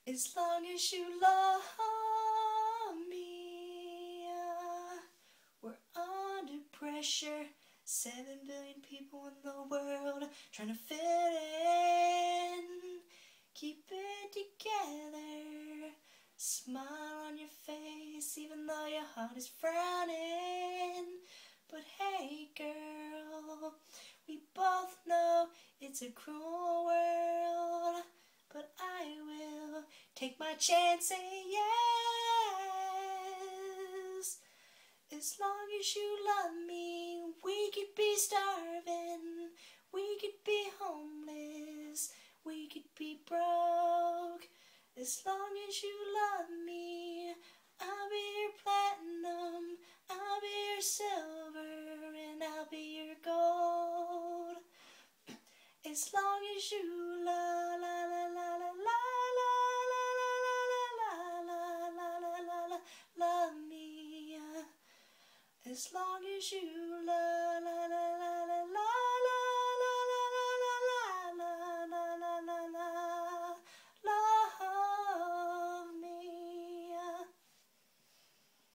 As long as you love me, we're under pressure. 7 billion people in the world trying to fit in. Keep it together. Smile on your face even though your heart is frowning. But hey girl, we both know it's a cruel world. But I will take my chance and yes. As long as you love me, we could be starving, we could be homeless, we could be broke. As long as you love me, I'll be your platinum, I'll be your silver, and I'll be your gold. As long as you love me, as long as you